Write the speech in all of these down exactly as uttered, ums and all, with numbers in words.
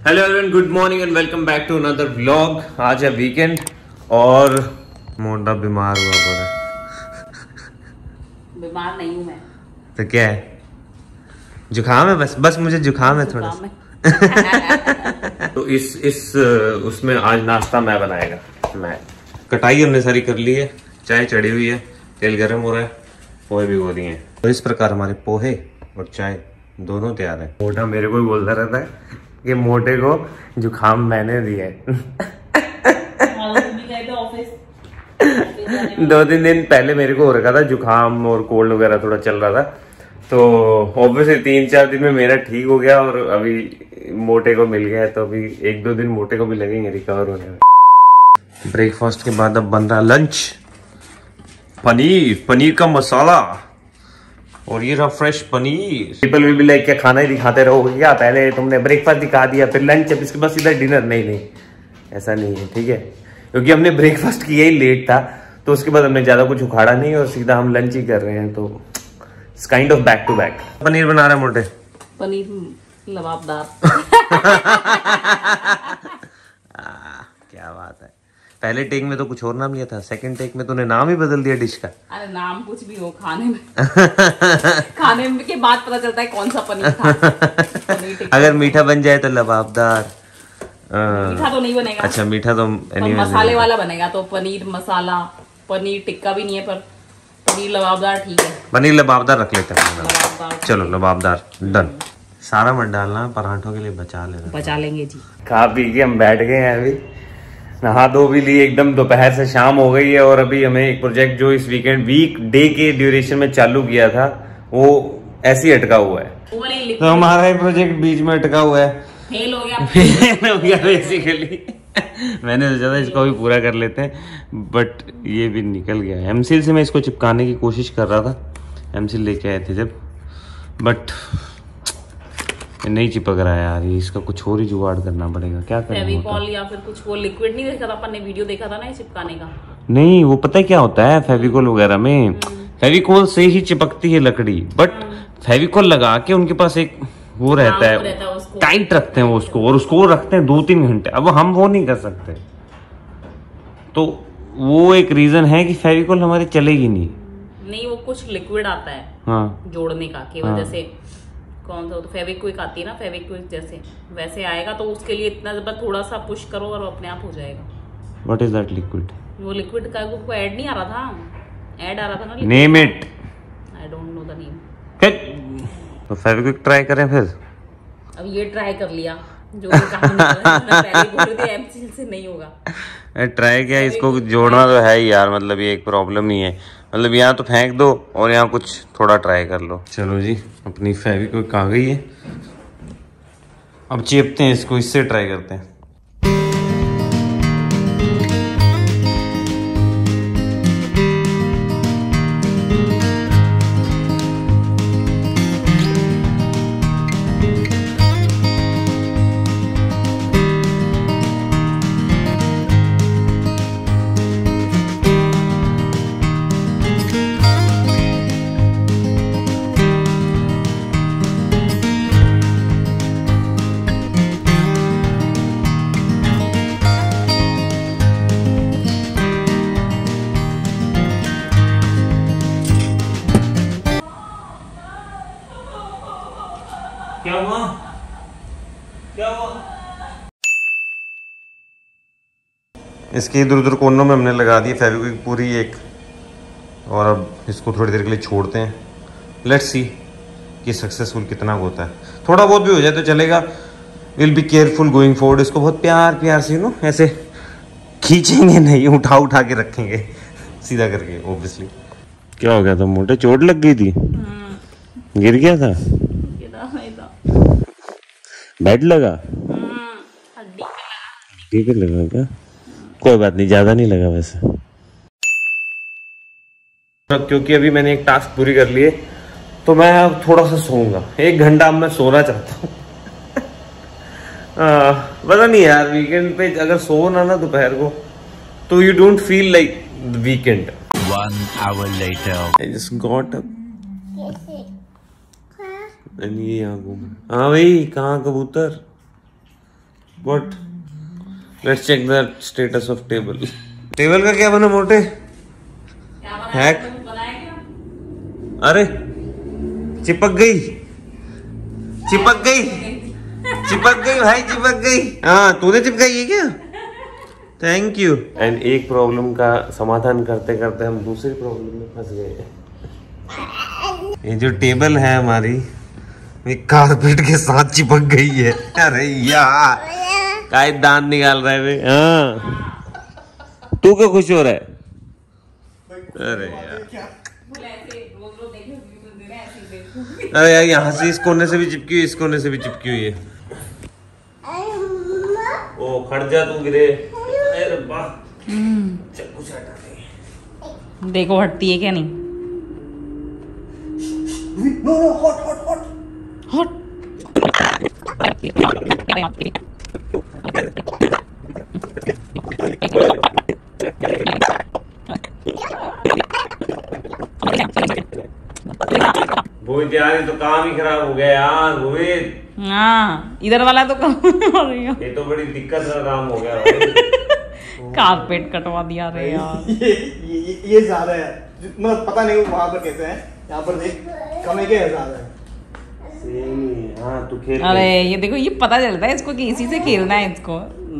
Hello everyone, good morning and welcome back to another vlog. आज है weekend और मोटा बीमार हुआ पड़ा। बीमार नहीं हूँ मैं। तो क्या है? जुकाम है, बस बस मुझे जुकाम है थोड़ा सा। तो इस इस उसमें आज नाश्ता मैं बनाएगा। मैं कटाई हमने सारी कर ली है, चाय चढ़ी हुई है, तेल गर्म हो रहा है, पोहे भिगो दिए हैं। तो इस प्रकार हमारे पोहे और चाय दोनों तैयार है। मोटा मेरे को ही बोलता रहता है कि मोटे को जुकाम मैंने दिया है। दो तीन दिन पहले मेरे को हो रखा था जुकाम और कोल्ड वगैरह थोड़ा चल रहा था, तो ऑब्वियसली तीन चार दिन में मेरा ठीक हो गया और अभी मोटे को मिल गया है, तो अभी एक दो दिन मोटे को भी लगेंगे रिकवर होने में। ब्रेकफास्ट के बाद अब बन रहा लंच। पनीर पनीर का मसाला और ये रहा fresh paneer. People will be like क्या खाना ही दिखाते रहो क्या, पहले तुमने ब्रेकफास्ट दिखा दिया फिर लंच, अब इसके बाद सीधा डिनर। नहीं नहीं ऐसा नहीं है, ठीक है, क्योंकि हमने ब्रेकफास्ट किया ही लेट था, तो उसके बाद हमने ज्यादा कुछ उखाड़ा नहीं और सीधा हम लंच ही कर रहे हैं, तो it's kind of back to back. Paneer बना रहे मोटे, पनीर लबाबदार। क्या बात है। पहले टेक में तो कुछ और नाम लिया था, सेकंड टेक में तूने नाम ही बदल दिया डिश का। अरे नाम कुछ भी हो, खाने में खाने में के बाद पता चलता है कौन सा पनीर था। पनीर अगर मीठा बन जाए तो लबाबदार। मीठा तो नहीं बनेगा। अच्छा मीठा तो मसाले वाला बनेगा, तो पनीर मसाला। पनीर टिक्का भी नहीं है, पर पनीर लबाबदार ठीक है। पनीर लबाबदार रख लेते हैं। चलो लबाबदार डन। सारा मत डालना, पराठों के लिए बचा लेना। बचा लेंगे जी। खा पी के हम बैठ गए हैं, अभी नहा धो भी ली, एकदम दोपहर से शाम हो गई है। और अभी हमें एक प्रोजेक्ट जो इस वीकेंड वीक डे के ड्यूरेशन में चालू किया था वो ऐसे ही अटका हुआ है, तो हमारा ये प्रोजेक्ट बीच में अटका हुआ है, फेल हो गया। फेल हो गया बेसिकली। मैंने सोचा था इसको भी पूरा कर लेते हैं, बट ये भी निकल गया। एमसील से मैं इसको चिपकाने की कोशिश कर रहा था, एमसील लेके आए थे जब, बट नहीं चिपक रहा है यार। इसका कुछ और ही जुगाड़ करना पड़ेगा। क्या करें? फेविकॉल या फिर कुछ वो लिक्विड नहीं देखा था अपन ने, वीडियो देखा था ना ये चिपकाने का। नहीं वो पता है क्या होता है, फेविकॉल वगैरह में फेविकॉल से ही चिपकती है लकड़ी, बट फेविकॉल लगा के उनके पास एक वो रहता है, है टाइट रखते हैं वो उसको, और उसको रखते हैं दो तीन घंटे। अब हम वो नहीं कर सकते, तो वो एक रीजन है कि फेविकॉल हमारे चलेगी नहीं। नहीं वो कुछ लिक्विड आता है हाँ जोड़ने का, केवल हाँ। जैसे कौन सा तो फेविक्विक आती है ना, फेविक्विक जैसे वैसे आएगा, तो उसके लिए इतना बस थोड़ा सा पुश करो और अपने आप हो जाएगा। What is that liquid? वो लिक्विड का को ऐड नहीं आ रहा था, ऐड आ रहा था ना, name it. I don't know the name. तो फेविक्विक ट्राई करें फिर। अब ये ट्राई कर लिया, जो भी काम पहले बोल दिया एमसील से नहीं होगा। ट्राई किया, इसको जोड़ना तो है ही यार, मतलब ये एक प्रॉब्लम ही है। मतलब यहाँ तो फेंक दो और यहाँ कुछ थोड़ा ट्राई कर लो। चलो जी, अपनी फेविक्विक आ गई है, अब चेपते हैं इसको, इससे ट्राई करते हैं। क्या हुआ? क्या हुआ? इसके इधर उधर कोनों में हमने लगा दी फेविक्विक पूरी एक, और अब इसको थोड़ी देर के लिए छोड़ते हैं। लेट्स सी कि सक्सेसफुल कितना होता है। थोड़ा बहुत भी हो जाए तो चलेगा। Will be careful going forward. इसको बहुत प्यार प्यार से नो ऐसे खींचेंगे नहीं, उठा उठा के रखेंगे सीधा करके। ऑब्वियसली क्या हो गया था मोटे? चोट लग गई थी? गिर गया था? बेड लगा? हड्डी पे लगा क्या? कोई बात नहीं, ज्यादा नहीं लगा वैसे। क्योंकि अभी मैंने एक टास्क पूरी कर ली है, तो मैं अब थोड़ा सा सोऊंगा। एक घंटा अब मैं सोना चाहता हूँ। पता नहीं यार, वीकेंड पे अगर सो ना ना दोपहर को, तो you don't feel like weekend. One hour later. I just got up. ये यहाँ घूम। हाँ भाई, कहाँ कबूतर? What? Let's check the status of table. Table का क्या बना मोटे? हैक? अरे चिपक गई, चिपक गई, चिपक गई भाई, चिपक गई। हाँ तूने चिपकाई है क्या? Thank you. एंड एक प्रॉब्लम का समाधान करते करते हम दूसरी प्रॉब्लम में फंस गए। ये जो टेबल है हमारी, ये कारपेट के साथ चिपक गई है। अरे यार काय दांत निकाल रहा है वे। हाँ तू क्यों खुश हो रहा है? अरे यार, अरे यार यहाँ से इस कोने से भी चिपकी हुई, इस कोने से भी चिपकी हुई है। ओ खड़ जा तू, गिरे। अरे वाह, चक्कू से हटा दे। देखो हटती है क्या नहीं। No no, hot hot hot hot. भूत यार, ये तो काम ही खराब हो गया यार भूत। हाँ इधर वाला तो काम हो गया। ये तो बड़ी दिक्कत का काम हो गया। कारपेट कटवा दिया रे यार। ये ये ये ज्यादा है, जितना पता नहीं वहाँ पर कैसे है, यहाँ पर देख कम के ज्यादा है। हाँ तू खेल। अरे ये देखो, ये पता चलता है इसको कि इसी से खेलना है इसको।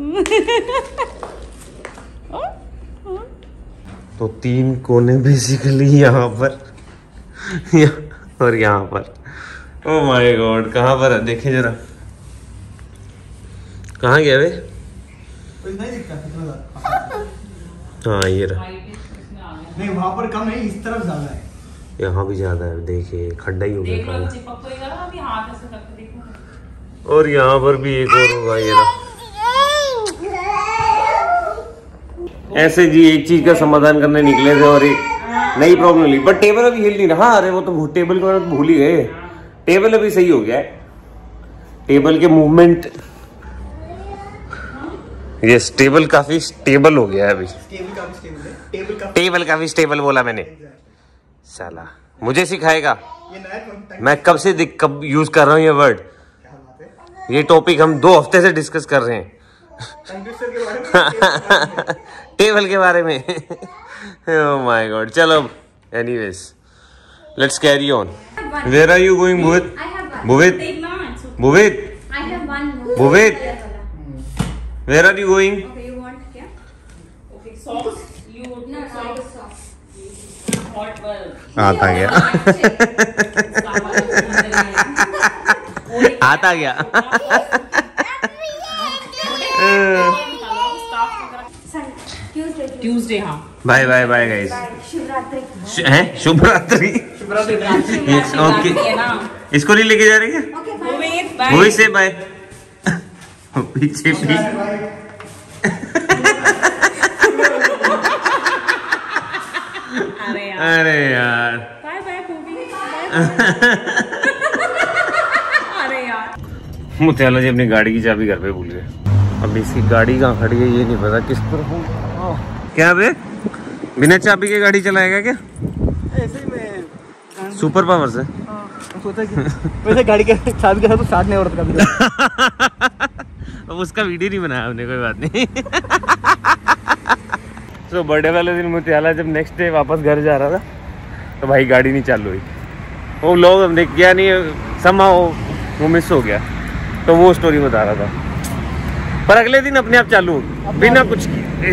तो तीन कोने बेसिकली यहाँ पर और यहाँ पर। ओह माय गॉड, कहाँ पर है? देखे जरा, कहाँ गया वे? नहीं दिखता कितना। हाँ ये रहा। नहीं वहाँ पर कम है, इस तरफ ज्यादा है। यहाँ भी ज्यादा है, देखिए खड्डा ही हो गया काला। चिपक तो इधर अभी हाथ ऐसे करके देखो। और यहाँ पर भी एक और होगा, ये रहा। ऐसे जी एक चीज का समाधान करने निकले थे और एक नई प्रॉब्लम ली, बट टेबल अभी हिल नहीं रहा। अरे वो तो टेबल को भूल ही गए। टेबल अभी सही हो गया है, टेबल के मूवमेंट। ये टेबल काफी स्टेबल हो गया है अभी। टेबल काफी स्टेबल है, टेबल काफी टेबल काफी स्टेबल बोला मैंने। साला मुझे सिखाएगा? ये नया कॉन्टेक्ट। मैं कब से दिक, कब यूज कर रहा हूँ ये वर्ड। क्या बात है? ये टॉपिक हम दो हफ्ते से डिस्कस कर रहे हैं। कंप्यूटर के बारे में। टेबल के बारे में। Oh my god. चलो anyways let's carry on. Where are you going Bhuvit? Bhuvit Bhuvit I have one more. Bhuvit where are you going? Okay, you want क्या? Okay, socks. You No, no, I was soft. hot well. आता गया, आता गया। Tuesday. Tuesday हाँ। Bye bye bye guys. Shivratri. हैं शुभ रात्रि। Yes, okay, है ना। इसको नहीं लेके जा रही है? Okay, fine. Wait, bye. वही से बाय। पीछे भी। अरे यार। अरे यार बाय बाय पूबी। अरे यार। मुत्याला जी अपनी गाड़ी की चाबी घर पे भूल गए। अब इसकी गाड़ी कहाँ खड़ी है ये नहीं पता, किस पर हूँ। क्या बे, बिना चाबी के गाड़ी चलाएगा क्या? ऐसे ही मैं सुपर पावर से। सोचा कि वैसे गाड़ी के चाबी के साथ तो स्टार्ट नहीं हो रहा था कभी। अब उसका वीडियो नहीं बनाया हमने, कोई बात नहीं। तो बर्थडे वाले दिन मुत्याला जब नेक्स्ट डे वापस घर जा रहा था तो भाई गाड़ी नहीं चालू हुई। वो लोग हमने किया नहीं, समहाउ वो मिस हो गया, तो वो स्टोरी बता रहा था। पर अगले दिन अपने आप चालू हो बिना कुछ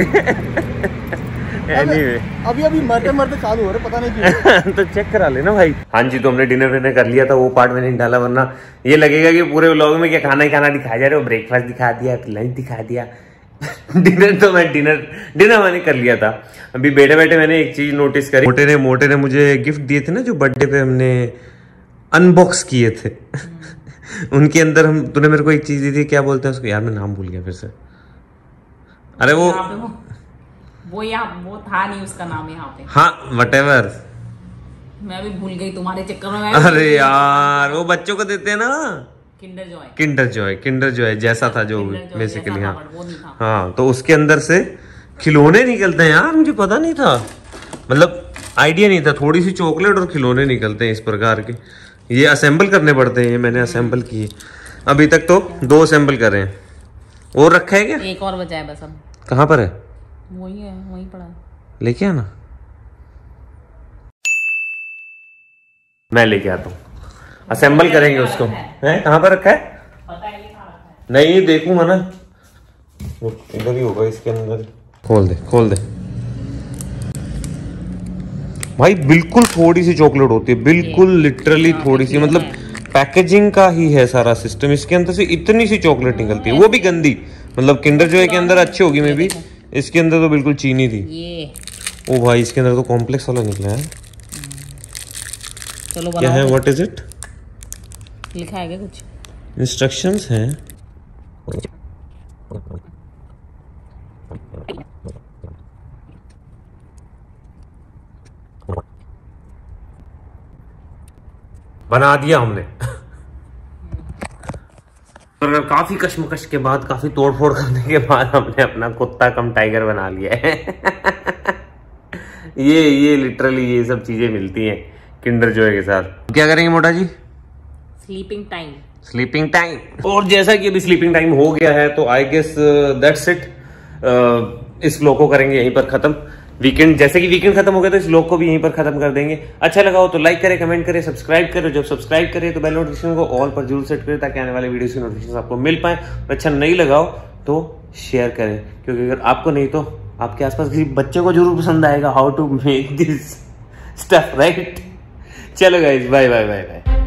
anyway. अभी अभी मरते मरते चालू हो रहे, पता नहीं क्यों। तो चेक करा लेना भाई। हाँ जी, तो हमने डिनर विनर कर लिया था, वो पार्ट मैंने नहीं डाला, वरना ये लगेगा कि पूरे व्लॉग में क्या खाना ही खाना दिखाया जा रहा है। ब्रेकफास्ट दिखा दिया, लंच दिखा दिया। डिनर तो मैं डिनर डिनर मैंने कर लिया था। अभी बैठे बैठे मैंने एक चीज नोटिस करी। मोटे ने मोटे ने मुझे गिफ्ट दिए थे ना, जो बर्थडे पे हमने अनबॉक्स किए थे। उनके अंदर हम तूने मेरे को एक चीज दी थी, क्या बोलते हैं उसको यार, मैं नाम भूल गया फिर से। अरे वो वो यहाँ वो था नहीं उसका नाम यहाँ पे। हाँ व्हाटएवर, मैं भी भूल गई तुम्हारे चक्कर में। अरे यार वो बच्चों को देते हैं ना, Kinder Joy. Kinder Joy Kinder Joy जैसा था जो बेसिकली। हाँ वो नहीं था। हाँ, तो उसके अंदर से खिलौने निकलते हैं यार, मुझे पता नहीं था, मतलब आइडिया नहीं था। थोड़ी सी चॉकलेट और खिलौने निकलते हैं इस प्रकार के। ये असेंबल करने पड़ते हैं, ये मैंने असेंबल किए। अभी तक तो दो असेंबल करे हैं, और रखा है क्या? एक और बचा है बस अब। कहाँ पर है? वही है, वही पड़ा है। लेके आना। मैं लेके आता हूँ, असेंबल करेंगे उसको। है कहाँ पर रखा है? पता है ये कहाँ रखा है? नहीं देखूंगा ना, इधर ही होगा इसके अंदर। खोल दे खोल दे भाई। बिल्कुल थोड़ी सी चॉकलेट होती है, बिल्कुल लिटरली थोड़ी सी, मतलब पैकेजिंग का ही है सारा सिस्टम। इसके अंदर से इतनी सी चॉकलेट निकलती है, वो भी गंदी। मतलब किंडर जॉय के अंदर अच्छी होगी मे बी, इसके अंदर तो बिल्कुल चीनी थी। ये ओ भाई इसके अंदर तो कॉम्प्लेक्स वाला निकला है। चलो क्या है? What is it? लिखा है क्या कुछ? इंस्ट्रक्शंस हैं। बना दिया हमने। और काफी कश्मकश के बाद, काफी तोड़फोड़ करने के बाद हमने अपना कुत्ता कम टाइगर बना लिया है। ये ये लिटरली ये सब चीजें मिलती हैं किंडर जॉय के साथ। क्या करेंगे मोटा जी? Sleeping time. Sleeping time. और जैसा कि अभी स्लीपिंग टाइम हो गया है तो आई गेस दैट्स इट। इस व्लॉग को करेंगे यहीं पर खत्म। वीकेंड जैसे कि वीकेंड खत्म हो गया तो इस व्लॉग को भी यहीं पर खत्म कर देंगे। अच्छा लगा हो तो लाइक करें, कमेंट करें, सब्सक्राइब करें। जब सब्सक्राइब करें तो बेल नोटिफिकेशन को ऑल पर जरूर सेट करें ताकि आने वाले वीडियो की नोटिफिकेशन आपको मिल पाए। अच्छा नहीं लगा हो तो शेयर करें, क्योंकि अगर आपको नहीं तो आपके आसपास किसी बच्चे को जरूर पसंद आएगा how to make this stuff, right? चलो guys, bye bye bye bye.